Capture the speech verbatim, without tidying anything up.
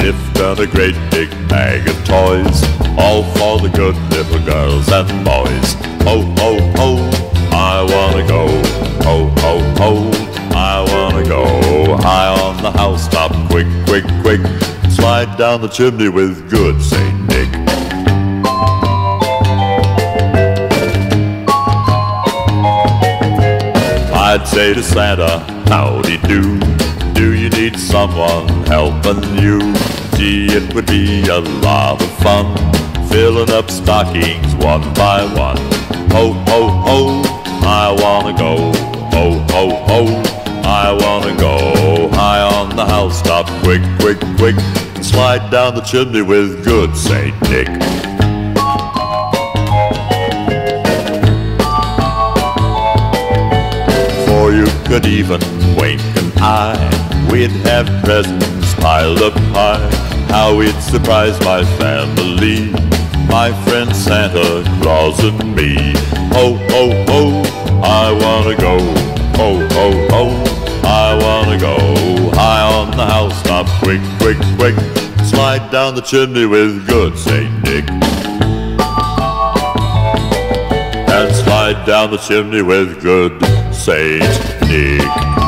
gift and a great big bag of toys, all for the good little girls and boys. Ho, ho, ho, I wanna go. Ho, ho, ho, I wanna go. High on the housetop, quick, quick, quick, slide down the chimney with good Saint Nick. I'd say to Santa, howdy do, do you need someone helping you? Gee, it would be a lot of fun, filling up stockings one by one. Ho, ho, ho, I wanna go. Ho, ho, ho, I wanna go. High on the housetop, quick, quick, quick, and slide down the chimney with good Saint Nick. Before you could even wink an eye, we'd have presents piled up high. How we'd surprise my family, my friend Santa Claus and me. Ho, ho, ho, I wanna go. Ho, ho, ho, I wanna go. High on the housetop, quick, quick, quick, slide down the chimney with good Saint Nick. And slide down the chimney with good Saint Nick.